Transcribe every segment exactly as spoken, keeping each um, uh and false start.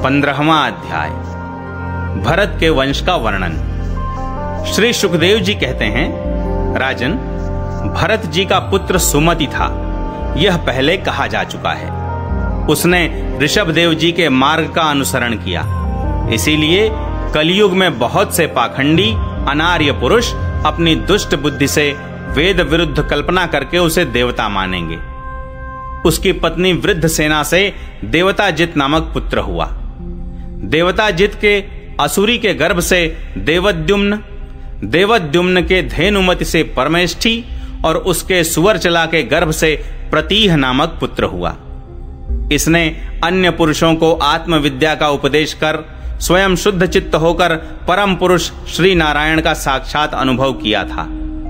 पंद्रहवां अध्याय। भरत के वंश का वर्णन। श्री सुखदेव जी कहते हैं, राजन, भरत जी का पुत्र सुमति था, यह पहले कहा जा चुका है। उसने ऋषभदेव जी के मार्ग का अनुसरण किया, इसीलिए कलयुग में बहुत से पाखंडी अनार्य पुरुष अपनी दुष्ट बुद्धि से वेद विरुद्ध कल्पना करके उसे देवता मानेंगे। उसकी पत्नी वृद्ध सेना से देवताजित नामक पुत्र हुआ। देवताजित के असुरी के गर्भ से देवद्युम्न, देवद्युम्न के धेनुमति से परमेष्ठी और उसके सुवर्चला के गर्भ से प्रतीह नामक पुत्र हुआ। इसने अन्य पुरुषों को आत्मविद्या का उपदेश कर स्वयं शुद्ध चित्त होकर परम पुरुष श्री नारायण का साक्षात अनुभव किया था।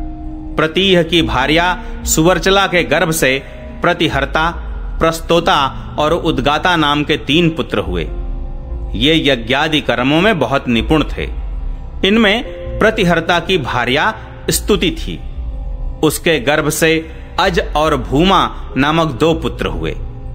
प्रतीह की भार्या सुवर्चला के गर्भ से प्रतिहर्ता, प्रस्तोता और उद्गाता नाम के तीन पुत्र हुए। ये यज्ञादि कर्मों में बहुत निपुण थे। इनमें प्रतिहर्ता की भार्या स्तुति थी। उसके गर्भ से अज और भूमा नामक दो पुत्र हुए।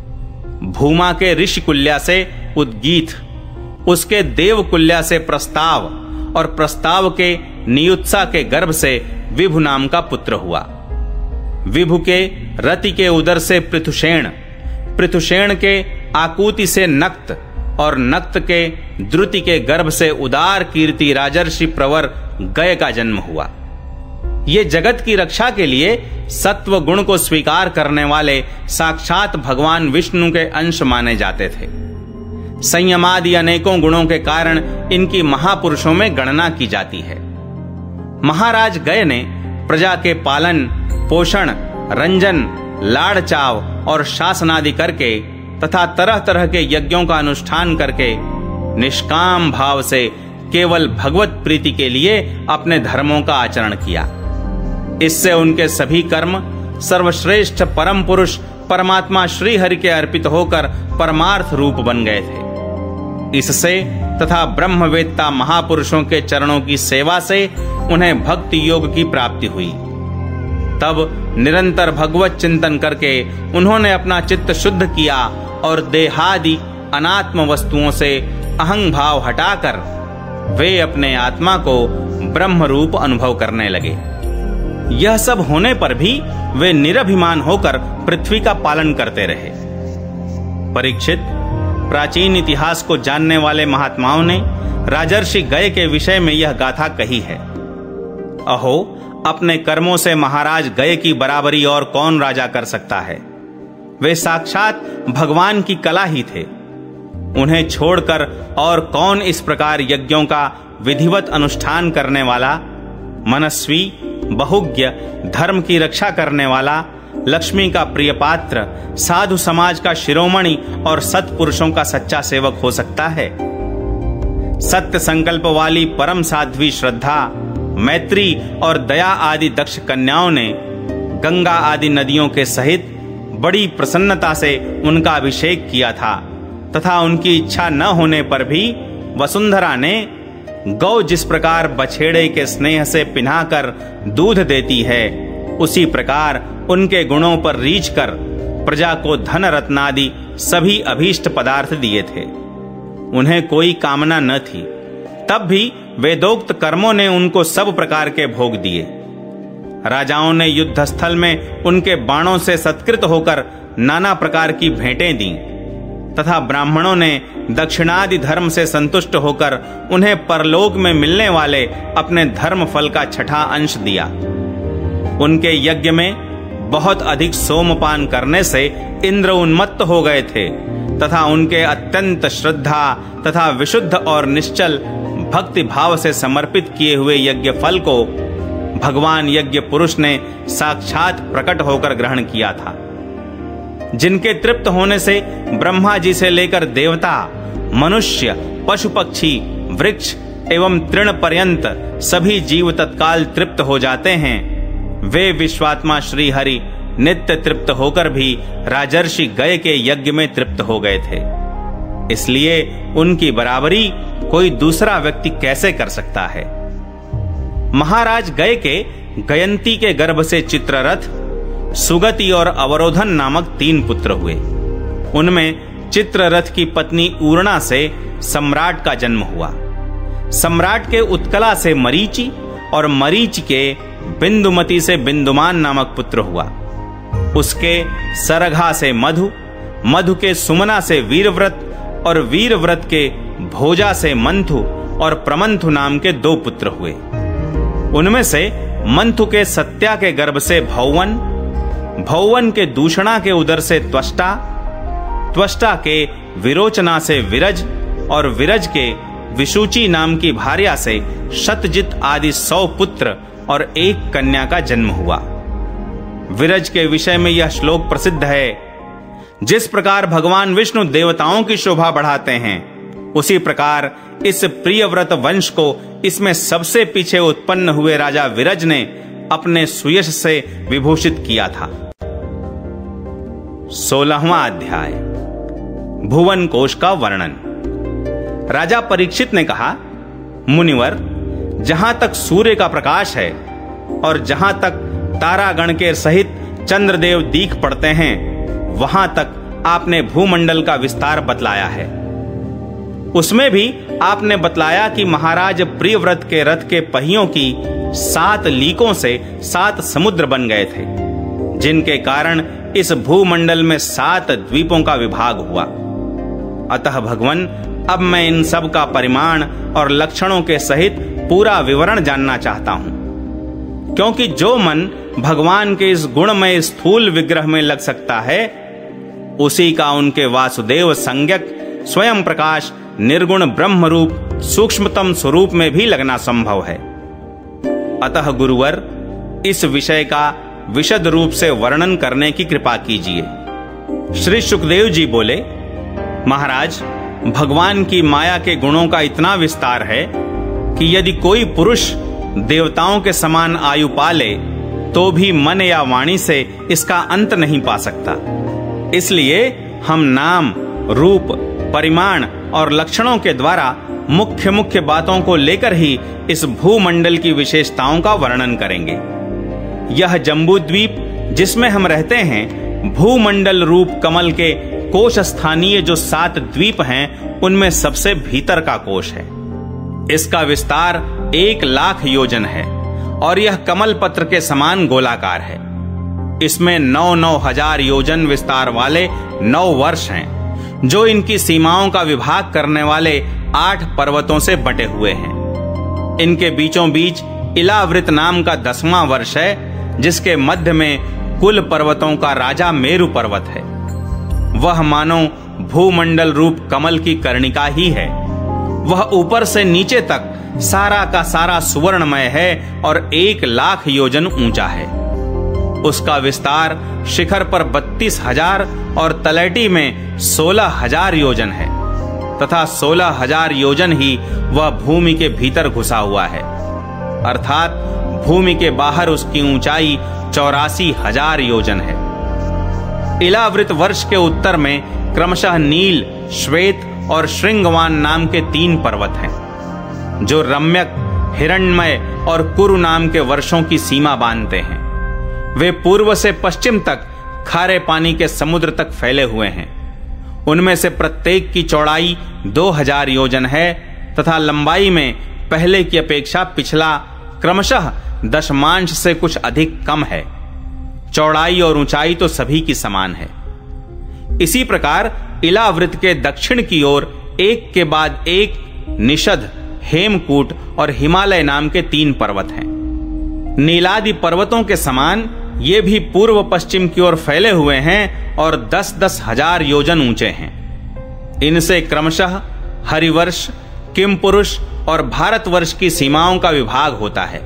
भूमा के ऋषिकुल्या से उद्गीत, उसके देवकुल्या से प्रस्ताव और प्रस्ताव के नियुत्सा के गर्भ से विभु नाम का पुत्र हुआ। विभु के रति के उदर से पृथुषेण, पृथुषेण के आकुति से नक्त और नक्त के द्रुति के गर्भ से उदार कीर्ति राजर्षि प्रवर गय का जन्म हुआ। ये जगत की रक्षा के लिए सत्व गुण को स्वीकार करने वाले साक्षात भगवान विष्णु के अंश माने जाते थे। संयमादि अनेकों गुणों के कारण इनकी महापुरुषों में गणना की जाती है। महाराज गय ने प्रजा के पालन, पोषण, रंजन, लाड़ चाव और शासनादि करके तथा तरह तरह के यज्ञों का अनुष्ठान करके निष्काम भाव से केवल भगवत प्रीति के लिए अपने धर्मों का आचरण किया। इससे उनके सभी कर्म सर्वश्रेष्ठ परम पुरुष परमात्मा श्री हरि के अर्पित होकर परमार्थ रूप बन गए थे। इससे तथा ब्रह्मवेत्ता महापुरुषों के चरणों की सेवा से उन्हें भक्ति योग की प्राप्ति हुई। तब निरंतर भगवत चिंतन करके उन्होंने अपना चित्त शुद्ध किया और देहादि अनात्म वस्तुओं से अहं भाव हटाकर वे अपने आत्मा को ब्रह्म रूप अनुभव करने लगे। यह सब होने पर भी वे निरभिमान होकर पृथ्वी का पालन करते रहे। परीक्षित, प्राचीन इतिहास को जानने वाले महात्माओं ने राजर्षि गय के विषय में यह गाथा कही है। अहो, अपने कर्मों से महाराज गय की बराबरी और कौन राजा कर सकता है। वे साक्षात भगवान की कला ही थे। उन्हें छोड़कर और कौन इस प्रकार यज्ञों का विधिवत अनुष्ठान करने वाला, मनस्वी, बहुज्ञ, धर्म की रक्षा करने वाला, लक्ष्मी का प्रिय पात्र, साधु समाज का शिरोमणि और सत्पुरुषों का सच्चा सेवक हो सकता है। सत्य संकल्प वाली परम साध्वी श्रद्धा, मैत्री और दया आदि दक्ष कन्याओं ने गंगा आदि नदियों के सहित बड़ी प्रसन्नता से उनका अभिषेक किया था तथा उनकी इच्छा न होने पर भी वसुंधरा ने गौ जिस प्रकार बछेड़े के स्नेह से पिन्हाकर दूध देती है, उसी प्रकार उनके गुणों पर रीझ कर प्रजा को धन रत्नादि सभी अभीष्ट पदार्थ दिए थे। उन्हें कोई कामना न थी, तब भी वेदोक्त कर्मों ने उनको सब प्रकार के भोग दिए। राजाओं ने युद्ध स्थल में उनके बाणों से सत्कृत होकर नाना प्रकार की भेंटें दी तथा ब्राह्मणों ने दक्षिणादि धर्म से संतुष्ट होकर उन्हें परलोक में मिलने वाले अपने धर्म फल का छठा अंश दिया। उनके यज्ञ में बहुत अधिक सोमपान करने से इंद्र उन्मत्त हो गए थे तथा उनके अत्यंत श्रद्धा तथा विशुद्ध और निश्चल भक्ति भाव से समर्पित किए हुए यज्ञ फल को भगवान यज्ञ पुरुष ने साक्षात प्रकट होकर ग्रहण किया था। जिनके तृप्त होने से ब्रह्मा जी से लेकर देवता, मनुष्य, पशु पक्षी, वृक्ष एवं तृण पर्यंत सभी जीव तत्काल तृप्त हो जाते हैं, वे विश्वात्मा श्री हरि नित्य तृप्त होकर भी राजर्षि गय के यज्ञ में तृप्त हो गए थे। इसलिए उनकी बराबरी कोई दूसरा व्यक्ति कैसे कर सकता है। महाराज गय के गयंती के गर्भ से चित्ररथ, सुगति और अवरोधन नामक तीन पुत्र हुए। उनमें चित्ररथ की पत्नी ऊर्णा से सम्राट का जन्म हुआ। सम्राट के उत्कला से मरीचि और मरीचि के बिंदुमती से बिंदुमान नामक पुत्र हुआ। उसके सरघा से मधु, मधु के सुमना से वीरव्रत और वीरव्रत के भोजा से मंथु और प्रमंथु नाम के दो पुत्र हुए। उनमें से मंथु के सत्या के गर्भ से भौवन, भौवन के दूषणा के उदर से त्वष्टा, त्वष्टा के विरोचना से विरज और विरज के विशुचि नाम की भार्या से शतजित आदि सौ पुत्र और एक कन्या का जन्म हुआ। विरज के विषय में यह श्लोक प्रसिद्ध है, जिस प्रकार भगवान विष्णु देवताओं की शोभा बढ़ाते हैं, उसी प्रकार इस प्रियव्रत वंश को इसमें सबसे पीछे उत्पन्न हुए राजा विरज ने अपने सुयश से विभूषित किया था। सोलहवां अध्याय, भुवन कोश का वर्णन। राजा परीक्षित ने कहा, मुनिवर, जहां तक सूर्य का प्रकाश है और जहां तक तारागण के सहित चंद्रदेव दीख पड़ते हैं, वहां तक आपने भूमंडल का विस्तार बतलाया है। उसमें भी आपने बतलाया कि महाराज प्रियव्रत के रथ के पहियों की सात लीकों से सात समुद्र बन गए थे, जिनके कारण इस भूमंडल में सात द्वीपों का विभाग हुआ। अतः भगवन, अब मैं इन सब का परिमाण और लक्षणों के सहित पूरा विवरण जानना चाहता हूं, क्योंकि जो मन भगवान के इस गुणमय स्थूल विग्रह में लग सकता है, उसी का उनके वासुदेव संज्ञक स्वयं प्रकाश निर्गुण ब्रह्म रूप सूक्ष्मतम स्वरूप में भी लगना संभव है। अतः गुरुवर, इस विषय का विशद रूप से वर्णन करने की कृपा कीजिए। श्री सुखदेव जी बोले, महाराज, भगवान की माया के गुणों का इतना विस्तार है कि यदि कोई पुरुष देवताओं के समान आयु पाले तो भी मन या वाणी से इसका अंत नहीं पा सकता। इसलिए हम नाम, रूप, परिमाण और लक्षणों के द्वारा मुख्य मुख्य बातों को लेकर ही इस भूमंडल की विशेषताओं का वर्णन करेंगे। यह जम्बूद्वीप जिसमें हम रहते हैं, भूमंडल रूप कमल के कोश स्थानीय जो सात द्वीप हैं, उनमें सबसे भीतर का कोश है। इसका विस्तार एक लाख योजन है और यह कमल पत्र के समान गोलाकार है। इसमें नौ नौ हजार योजन विस्तार वाले नौ वर्ष हैं, जो इनकी सीमाओं का विभाग करने वाले आठ पर्वतों से बटे हुए हैं। इनके बीचों बीच इलावृत नाम का दसवां वर्ष है, जिसके मध्य में कुल पर्वतों का राजा मेरु पर्वत है। वह मानो भूमंडल रूप कमल की कर्णिका ही है। वह ऊपर से नीचे तक सारा का सारा सुवर्णमय है और एक लाख योजन ऊंचा है। उसका विस्तार शिखर पर बत्तीस हजार और तलैटी में सोलह हजार योजन है, तथा सोलह हजार योजन ही वह भूमि के भीतर घुसा हुआ है, अर्थात भूमि के बाहर उसकी ऊंचाई चौरासी हजार योजन है। इलावृत वर्ष के उत्तर में क्रमशः नील, श्वेत और श्रृंगवान नाम के तीन पर्वत हैं, जो रम्यक, हिरण्मय और कुरु नाम के वर्षों की सीमा बांधते हैं। वे पूर्व से पश्चिम तक खारे पानी के समुद्र तक फैले हुए हैं। उनमें से प्रत्येक की चौड़ाई दो हजार योजन है तथा लंबाई में पहले की अपेक्षा पिछला क्रमशः दशमांश से कुछ अधिक कम है। चौड़ाई और ऊंचाई तो सभी की समान है। इसी प्रकार इलावृत के दक्षिण की ओर एक के बाद एक निषद, हेमकूट और हिमालय नाम के तीन पर्वत हैं। नीलादि पर्वतों के समान ये भी पूर्व पश्चिम की ओर फैले हुए हैं और दस दस हजार योजन ऊंचे हैं। इनसे क्रमशः हरिवर्ष, किमपुरुष और भारतवर्ष की सीमाओं का विभाग होता है।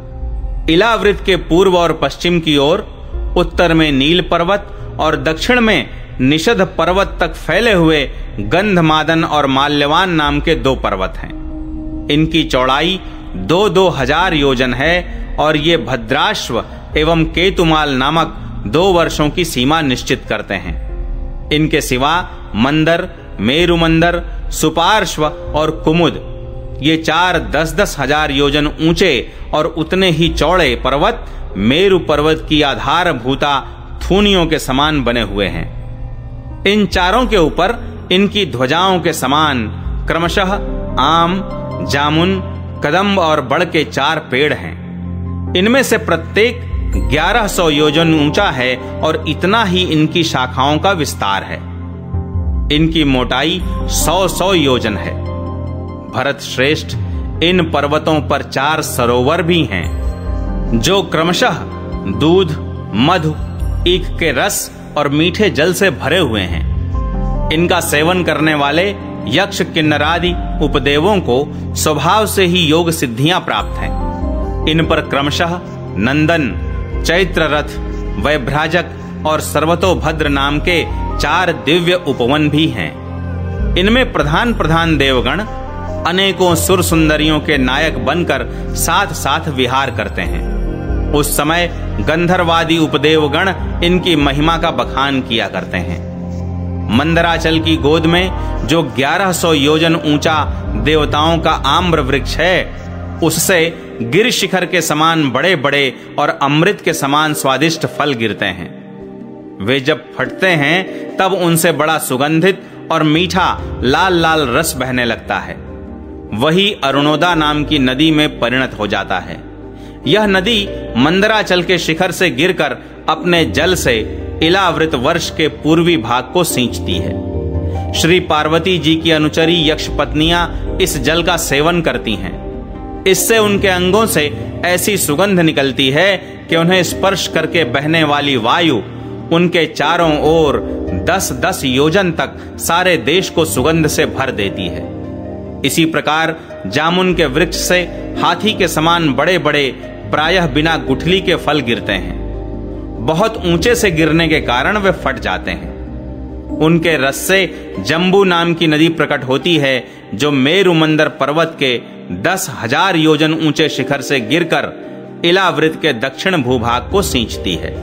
इलावृत के पूर्व और पश्चिम की ओर उत्तर में नील पर्वत और दक्षिण में निषद पर्वत तक फैले हुए गंधमादन और माल्यवान नाम के दो पर्वत हैं। इनकी चौड़ाई दो दो हजार योजन है और ये भद्राश्व एवं केतुमाल नामक दो वर्षों की सीमा निश्चित करते हैं। इनके सिवा मंदर, मेरु मंदर, सुपार्श्व और कुमुद, ये चार दस दस हजार योजन ऊंचे और उतने ही चौड़े पर्वत मेरु पर्वत की आधार भूता थूनियों के समान बने हुए हैं। इन चारों के ऊपर इनकी ध्वजाओं के समान क्रमशः आम, जामुन, कदम्ब और बड़ के चार पेड़ हैं। इनमें से प्रत्येक ग्यारह सौ योजन ऊंचा है और इतना ही इनकी शाखाओं का विस्तार है। इनकी मोटाई सौ सौ योजन है। भरत श्रेष्ठ, इन पर्वतों पर चार सरोवर भी हैं, जो क्रमशः दूध, मधु, ईख के रस और मीठे जल से भरे हुए हैं। इनका सेवन करने वाले यक्ष, किन्नरादि उपदेवों को स्वभाव से ही योग सिद्धियां प्राप्त हैं। इन पर क्रमशः नंदन, चैत्र रथ, वैभ्राजक और सर्वतोभद्र नाम के चार दिव्य उपवन भी हैं। इनमें प्रधान प्रधान देवगण अनेकों सुर सुंदरियों के नायक बनकर साथ साथ विहार करते हैं। उस समय गंधर्वादी उपदेवगण इनकी महिमा का बखान किया करते हैं। मंदराचल की गोद में जो ग्यारह सौ योजन ऊंचा देवताओं का आम्र वृक्ष है, उससे गिर शिखर के समान बड़े बड़े और अमृत के समान स्वादिष्ट फल गिरते हैं। वे जब फटते हैं तब उनसे बड़ा सुगंधित और मीठा लाल लाल रस बहने लगता है। वही अरुणोदा नाम की नदी में परिणत हो जाता है। यह नदी मंदराचल के शिखर से गिरकर अपने जल से इलावृत वर्ष के पूर्वी भाग को सींचती है। श्री पार्वती जी की अनुचरी यक्ष पत्नियां इस जल का सेवन करती हैं। इससे उनके अंगों से ऐसी सुगंध निकलती है कि उन्हें स्पर्श करके बहने वाली वायु उनके चारों ओर दस दस योजन तक सारे देश को सुगंध से भर देती है। इसी प्रकार जामुन के वृक्ष से हाथी के समान बड़े बड़े प्रायः बिना गुठली के फल गिरते हैं। बहुत ऊंचे से गिरने के कारण वे फट जाते हैं। उनके रस से जम्बू नाम की नदी प्रकट होती है, जो मेरु मंदर पर्वत के दस हजार योजन ऊंचे शिखर से गिरकर इलावृत के दक्षिण भूभाग को सींचती है।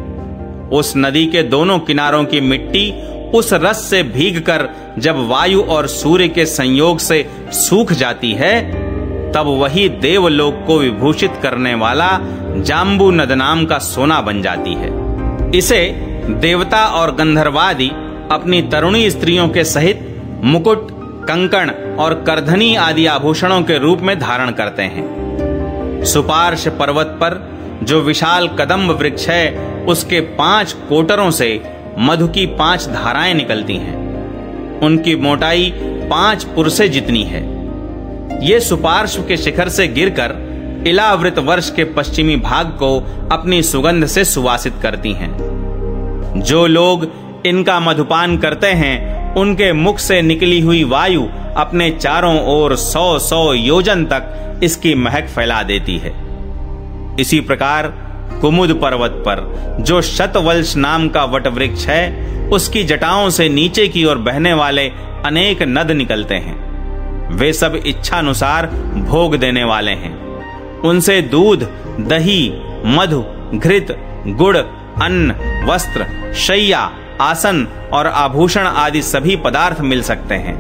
उस नदी के दोनों किनारों की मिट्टी उस रस से भीगकर जब वायु और सूर्य के संयोग से सूख जाती है, तब वही देवलोक को विभूषित करने वाला जाम्बू नद नाम का सोना बन जाती है। इसे देवता और गंधर्वादि अपनी तरुणी स्त्रियों के सहित मुकुट, कंकण और करधनी आदि आभूषणों के रूप में धारण करते हैं। सुपार्श पर्वत पर जो विशाल कदम्ब वृक्ष है, उसके पांच कोटरों से मधु की पांच धाराएं निकलती हैं। उनकी मोटाई पांच पुरसे जितनी है। ये सुपार्श्व के शिखर से गिरकर इलावृत वर्ष के पश्चिमी भाग को अपनी सुगंध से सुवासित करती हैं। जो लोग इनका मधुपान करते हैं, उनके मुख से निकली हुई वायु अपने चारों ओर सौ सौ योजन तक इसकी महक फैला देती है। इसी प्रकार कुमुद पर्वत पर जो शतवल्श नाम का वट वृक्ष है, उसकी जटाओं से नीचे की ओर बहने वाले अनेक नद निकलते हैं। वे सब इच्छानुसार भोग देने वाले हैं। उनसे दूध, दही, मधु, घृत, गुड़, अन्न, वस्त्र, शैया, आसन और आभूषण आदि सभी पदार्थ मिल सकते हैं।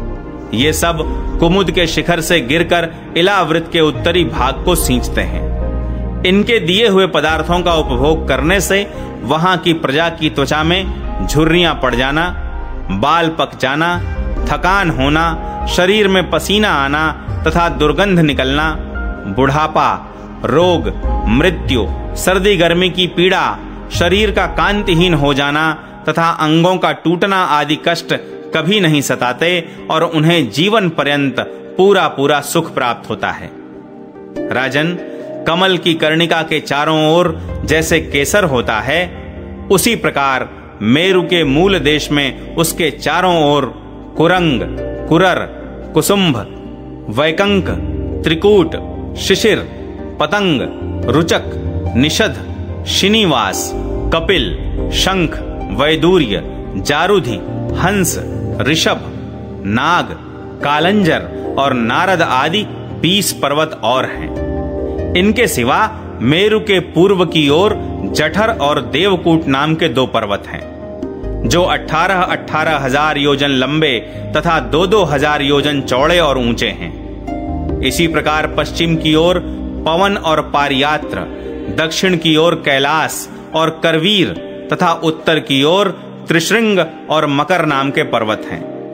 ये सब कुमुद के शिखर से गिरकर इलावृत के उत्तरी भाग को सींचते हैं। इनके दिए हुए पदार्थों का उपभोग करने से वहां की प्रजा की त्वचा में झुर्रियां पड़ जाना, बाल पक जाना, थकान होना, शरीर में पसीना आना तथा दुर्गंध निकलना, बुढ़ापा, रोग, मृत्यु, सर्दी गर्मी की पीड़ा, शरीर का कांतिहीन हो जाना तथा अंगों का टूटना आदि कष्ट कभी नहीं सताते और उन्हें जीवन पर्यंत पूरा पूरा सुख प्राप्त होता है। राजन, कमल की कर्णिका के चारों ओर जैसे केसर होता है, उसी प्रकार मेरु के मूल देश में उसके चारों ओर कुरंग, कुरर, कुसुंभ, वैकंक, त्रिकूट, शिशिर, पतंग, रुचक, निषद, शिनीवास, कपिल, शंख, वैदूर्य, जारुधि, हंस, ऋषभ, नाग, कालंजर और नारद आदि बीस पर्वत और हैं। इनके सिवा मेरु के पूर्व की ओर जठर और देवकूट नाम के दो पर्वत हैं, जो अठारह अठारह हजार योजन लंबे तथा दो दो हजार योजन चौड़े और ऊंचे हैं। इसी प्रकार पश्चिम की ओर पवन और पारियात्र, दक्षिण की ओर कैलास और करवीर तथा उत्तर की ओर त्रिशृंग और मकर नाम के पर्वत हैं।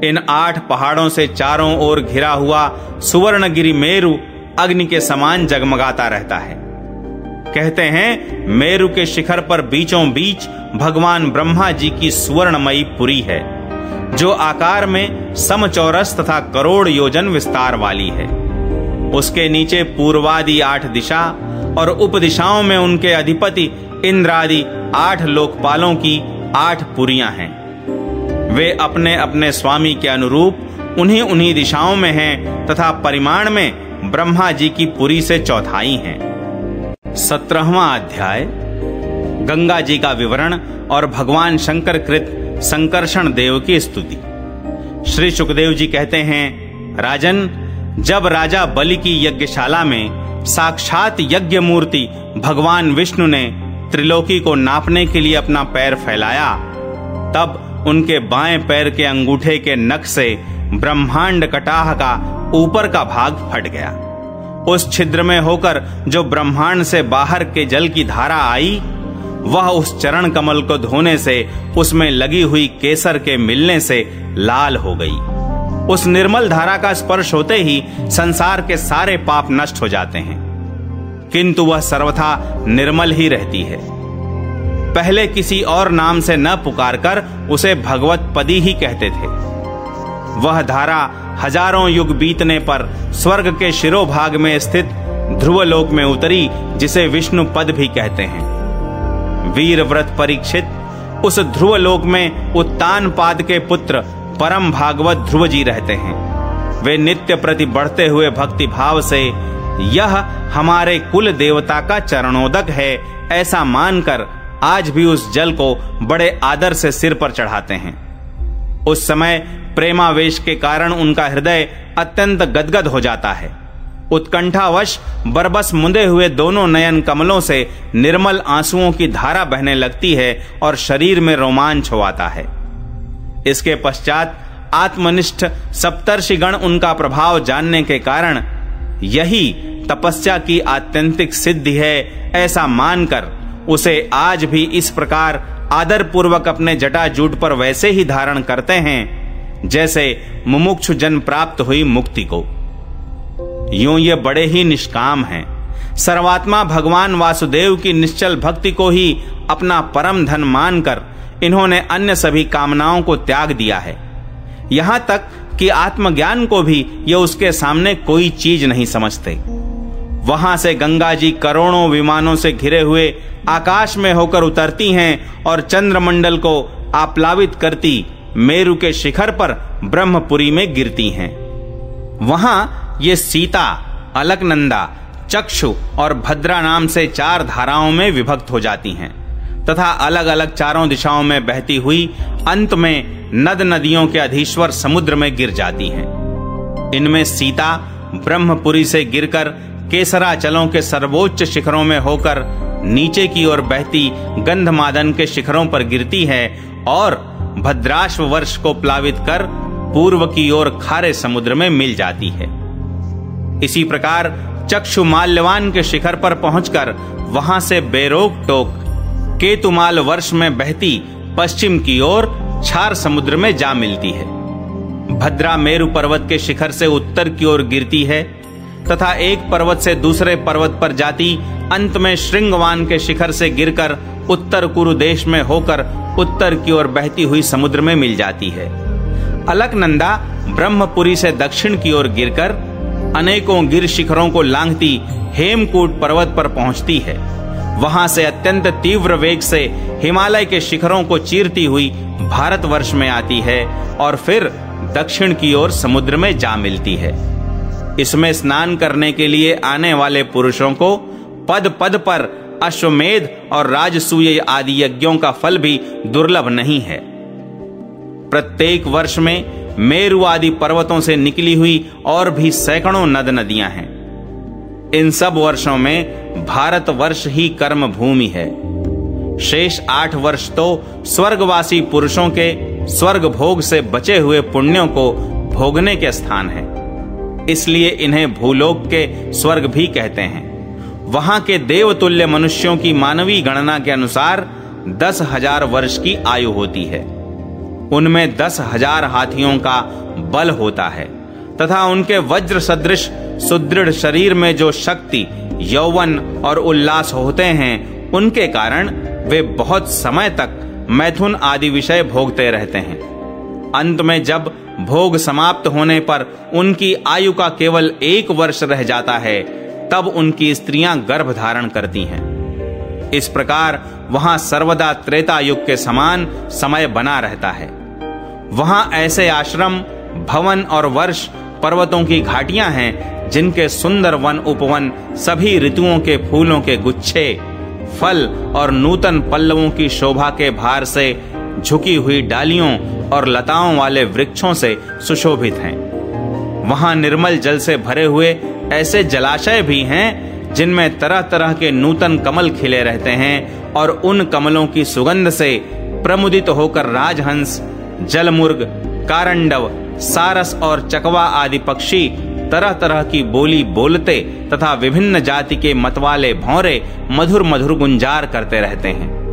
इन आठ पहाड़ों से चारों ओर घिरा हुआ सुवर्णगिरि मेरु अग्नि के समान जगमगाता रहता है। कहते हैं मेरु के शिखर पर बीचों बीच भगवान ब्रह्मा जी की सुवर्णमयी पुरी है, जो आकार में समचौरस तथा करोड़ योजन विस्तार वाली है। उसके नीचे पूर्वादि आठ दिशा और उपदिशाओं में उनके अधिपति इंद्रादि आठ लोकपालों की आठ पुरियां हैं। वे अपने अपने स्वामी के अनुरूप उन्हीं उन्हीं दिशाओं में हैं तथा परिमाण में ब्रह्मा जी की पुरी से चौथाई हैं। सत्रहवां अध्याय गंगा जी का विवरण और भगवान शंकर कृत संकर्षण देव की स्तुति। श्री सुखदेव जी कहते हैं, राजन, जब राजा बलि की यज्ञशाला में साक्षात यज्ञ मूर्ति भगवान विष्णु ने त्रिलोकी को नापने के लिए अपना पैर फैलाया, तब उनके बाएं पैर के अंगूठे के नख से ब्रह्मांड कटाह का ऊपर का भाग फट गया। उस छिद्र में होकर जो ब्रह्मांड से बाहर के जल की धारा आई, वह उस चरण कमल को धोने से उसमें लगी हुई केसर के मिलने से लाल हो गई। उस निर्मल धारा का स्पर्श होते ही संसार के सारे पाप नष्ट हो जाते हैं, किंतु वह सर्वथा निर्मल ही रहती है। पहले किसी और नाम से न पुकारकर उसे भगवत पदी ही कहते थे। वह धारा हजारों युग बीतने पर स्वर्ग के शिरोभाग में स्थित ध्रुवलोक में उतरी, जिसे विष्णु पद भी कहते हैं। वीर व्रत परीक्षित उस ध्रुवलोक में उत्तानपाद के पुत्र परम भागवत ध्रुव जी रहते हैं। वे नित्य प्रति बढ़ते हुए भक्ति भाव से यह हमारे कुल देवता का चरणोदक है ऐसा मानकर आज भी उस जल को बड़े आदर से सिर पर चढ़ाते हैं। उस समय प्रेमावेश के कारण उनका हृदय अत्यंत गदगद हो जाता है। उत्कंठावश बरबस मुंदे हुए दोनों नयन कमलों से निर्मल आंसुओं की धारा बहने लगती है और शरीर में रोमांच हो आता है। इसके पश्चात आत्मनिष्ठ सप्तर्षिगण उनका प्रभाव जानने के कारण यही तपस्या की आत्यंतिक सिद्धि है ऐसा मानकर उसे आज भी इस प्रकार आदर पूर्वक अपने जटाजूट पर वैसे ही धारण करते हैं जैसे मुमुक्षु जन प्राप्त हुई मुक्ति को। यूं ये बड़े ही निष्काम हैं। सर्वात्मा भगवान वासुदेव की निश्चल भक्ति को ही अपना परम धन मानकर इन्होंने अन्य सभी कामनाओं को त्याग दिया है। यहां तक कि आत्मज्ञान को भी ये उसके सामने कोई चीज नहीं समझते। वहां से गंगा जी करोड़ों विमानों से घिरे हुए आकाश में होकर उतरती हैं और चंद्रमंडल को आप्लावित करती मेरु के शिखर पर ब्रह्मपुरी में गिरती हैं। वहां ये सीता, अलकनंदा, चक्षु और भद्रा नाम से चार धाराओं में विभक्त हो जाती हैं तथा अलग अलग चारों दिशाओं में बहती हुई अंत में नद नदियों के अधीश्वर समुद्र में गिर जाती हैं। इनमें सीता ब्रह्मपुरी से गिरकर केसराचलों के सर्वोच्च शिखरों में होकर नीचे की ओर बहती गंधमादन के शिखरों पर गिरती है और भद्राश्व वर्ष को प्लावित कर पूर्व की ओर खारे समुद्र में मिल जाती है। इसी प्रकार चक्षु माल्यवान के शिखर पर पहुंचकर वहां से बेरोक टोक केतुमाल वर्ष में बहती पश्चिम की ओर छार समुद्र में जा मिलती है। भद्रा मेरु पर्वत के शिखर से उत्तर की ओर गिरती है तथा एक पर्वत से दूसरे पर्वत पर जाती अंत में श्रृंगवान के शिखर से गिरकर उत्तर कुरु देश में होकर उत्तर की ओर बहती हुई समुद्र में मिल जाती है। अलकनंदा ब्रह्मपुरी से दक्षिण की ओर गिरकर अनेकों गिर शिखरों को लांघती हेमकूट पर्वत पर पहुंचती है। वहां से अत्यंत तीव्र वेग से हिमालय के शिखरों को चीरती हुई भारतवर्ष में आती है और फिर दक्षिण की ओर समुद्र में जा मिलती है। इसमें स्नान करने के लिए आने वाले पुरुषों को पद पद पर अश्वमेध और राजसूय आदि यज्ञों का फल भी दुर्लभ नहीं है। प्रत्येक वर्ष में मेरु आदि पर्वतों से निकली हुई और भी सैकड़ों नद नदियां हैं। इन सब वर्षों में भारत वर्ष ही कर्म भूमि है। शेष आठ वर्ष तो स्वर्गवासी पुरुषों के स्वर्ग भोग से बचे हुए पुण्यों को भोगने के स्थान है। इसलिए इन्हें भूलोक के स्वर्ग भी कहते हैं। वहां के देवतुल्य मनुष्यों की मानवीय गणना के अनुसार दस हजार वर्ष की आयु होती है। उनमें दस हजार हाथियों का बल होता है तथा उनके वज्र सदृश सुदृढ़ शरीर में जो शक्ति, यौवन और उल्लास होते हैं, उनके कारण वे बहुत समय तक मैथुन आदि विषय भोगते रहते हैं। अंत में जब भोग समाप्त होने पर उनकी आयु का केवल एक वर्ष रह जाता है, तब उनकी स्त्रियां गर्भ धारण करती हैं। इस प्रकार वहां सर्वदा त्रेता युग के समान समय बना रहता है। वहां ऐसे आश्रम, भवन और वर्ष, पर्वतों की घाटियां हैं जिनके सुंदर वन उपवन सभी ऋतुओं के फूलों के गुच्छे, फल और नूतन पल्लवों की शोभा के भार से झुकी हुई डालियों और लताओं वाले वृक्षों से सुशोभित हैं। वहां निर्मल जल से भरे हुए ऐसे जलाशय भी हैं जिनमें तरह तरह के नूतन कमल खिले रहते हैं और उन कमलों की सुगंध से प्रमुदित होकर राजहंस, जलमुर्ग, कारंडव, सारस और चकवा आदि पक्षी तरह तरह की बोली बोलते तथा विभिन्न जाति के मतवाले भौरे मधुर मधुर गुंजार करते रहते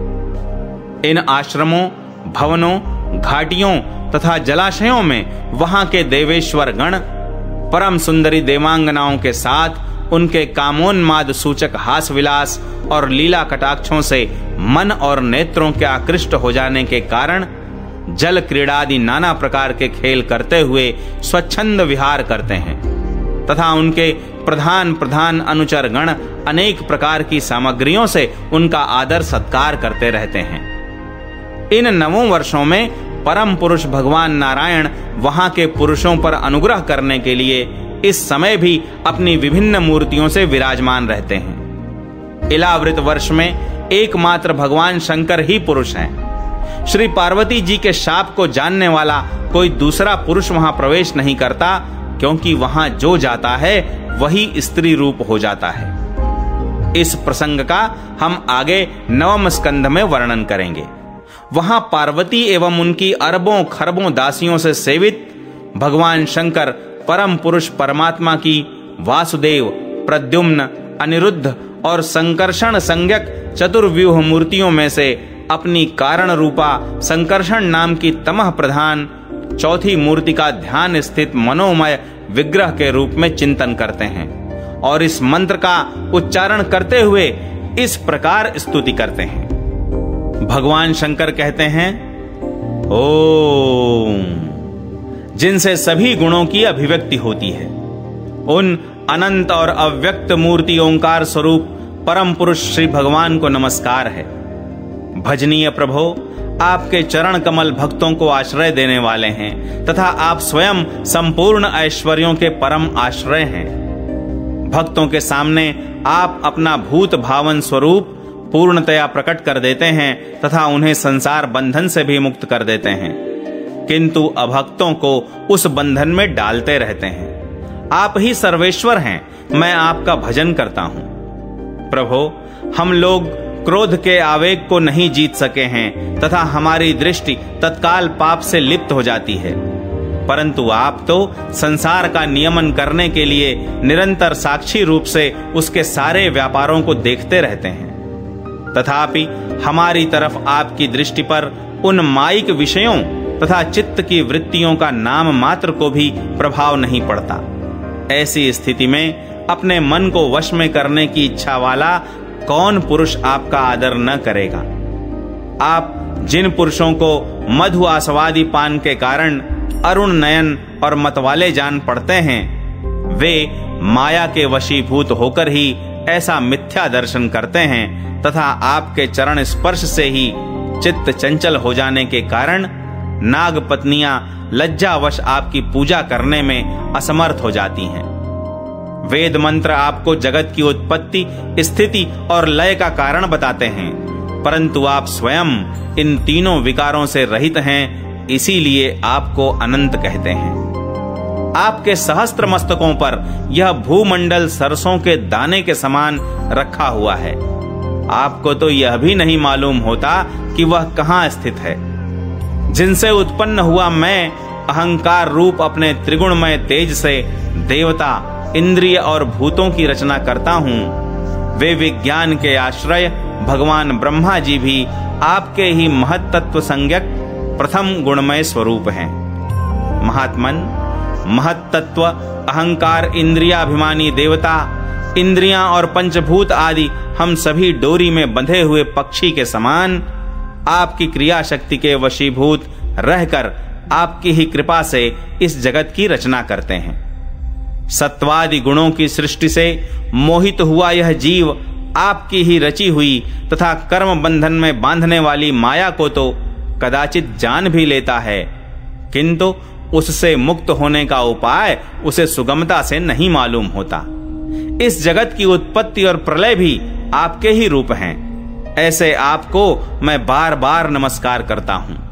हैं। इन आश्रमों, भवनों, घाटियों तथा जलाशयों में वहां के देवेश्वर गण परम सुंदरी देवांगनाओं के साथ उनके कामोन्माद सूचक हास विलास और लीला कटाक्षों से मन और नेत्रों के आकृष्ट हो जाने के कारण जल क्रीड़ादि नाना प्रकार के खेल करते हुए स्वच्छंद विहार करते हैं तथा उनके प्रधान प्रधान अनुचर गण अनेक प्रकार की सामग्रियों से उनका आदर सत्कार करते रहते हैं। इन नवों वर्षों में परम पुरुष भगवान नारायण वहां के पुरुषों पर अनुग्रह करने के लिए इस समय भी अपनी विभिन्न मूर्तियों से विराजमान रहते हैं। इलावृत वर्ष में एकमात्र भगवान शंकर ही पुरुष हैं। श्री पार्वती जी के शाप को जानने वाला कोई दूसरा पुरुष वहां प्रवेश नहीं करता, क्योंकि वहां जो जाता है वही स्त्री रूप हो जाता है। इस प्रसंग का हम आगे नवम स्कंध में वर्णन करेंगे। वहां पार्वती एवं उनकी अरबों खरबों दासियों से सेवित भगवान शंकर परम पुरुष परमात्मा की वासुदेव, प्रद्युम्न, अनिरुद्ध और संकर्षण संज्ञक चतुर्व्यूह मूर्तियों में से अपनी कारण रूपा संकर्षण नाम की तमह प्रधान चौथी मूर्ति का ध्यान स्थित मनोमय विग्रह के रूप में चिंतन करते हैं और इस मंत्र का उच्चारण करते हुए इस प्रकार स्तुति करते हैं। भगवान शंकर कहते हैं, ओम, जिनसे सभी गुणों की अभिव्यक्ति होती है, उन अनंत और अव्यक्त मूर्ति ओंकार स्वरूप परम पुरुष श्री भगवान को नमस्कार है। भजनीय प्रभो, आपके चरण कमल भक्तों को आश्रय देने वाले हैं तथा आप स्वयं संपूर्ण ऐश्वर्यों के परम आश्रय हैं। भक्तों के सामने आप अपना भूत भावन स्वरूप पूर्णतया प्रकट कर देते हैं तथा उन्हें संसार बंधन से भी मुक्त कर देते हैं, किंतु अभक्तों को उस बंधन में डालते रहते हैं। आप ही सर्वेश्वर हैं, मैं आपका भजन करता हूं। प्रभो, हम लोग क्रोध के आवेग को नहीं जीत सके हैं तथा हमारी दृष्टि तत्काल पाप से लिप्त हो जाती है, परंतु आप तो संसार का नियमन करने के लिए निरंतर साक्षी रूप से उसके सारे व्यापारों को देखते रहते हैं। तथापि हमारी तरफ आपकी दृष्टि पर उन माइक विषयों तथा चित्त की वृत्तियों का नाम मात्र को भी प्रभाव नहीं पड़ता। ऐसी स्थिति में अपने मन को वश में करने की इच्छा वाला कौन पुरुष आपका आदर न करेगा। आप जिन पुरुषों को मधु आस्वादी पान के कारण अरुण नयन और मतवाले जान पड़ते हैं, वे माया के वशीभूत होकर ही ऐसा मिथ्या दर्शन करते हैं तथा आपके चरण स्पर्श से ही चित्त चंचल हो जाने के कारण नाग पत्नियां लज्जावश आपकी पूजा करने में असमर्थ हो जाती हैं। वेद मंत्र आपको जगत की उत्पत्ति, स्थिति और लय का कारण बताते हैं, परंतु आप स्वयं इन तीनों विकारों से रहित हैं, इसीलिए आपको अनंत कहते हैं। आपके सहस्त्र मस्तकों पर यह भूमंडल सरसों के दाने के समान रखा हुआ है। आपको तो यह भी नहीं मालूम होता कि वह कहाँ स्थित है। जिनसे उत्पन्न हुआ मैं अहंकार रूप अपने त्रिगुणमय तेज से देवता, इंद्रिय और भूतों की रचना करता हूँ, वे विज्ञान के आश्रय भगवान ब्रह्मा जी भी आपके ही महत्त्व संज्ञक प्रथम गुणमय स्वरूप हैं। महात्मन, महत्तत्व, अहंकार, इंद्रियाभिमानी देवता, इंद्रियां और पंचभूत आदि हम सभी डोरी में बंधे हुए पक्षी के समान आपकी क्रिया शक्ति के वशीभूत रहकर आपकी ही कृपा से इस जगत की रचना करते हैं। सत्वादि गुणों की सृष्टि से मोहित हुआ यह जीव आपकी ही रची हुई तथा कर्म बंधन में बांधने वाली माया को तो कदाचित जान भी लेता है, किंतु उससे मुक्त होने का उपाय उसे सुगमता से नहीं मालूम होता। इस जगत की उत्पत्ति और प्रलय भी आपके ही रूप हैं। ऐसे आपको मैं बार बार नमस्कार करता हूं।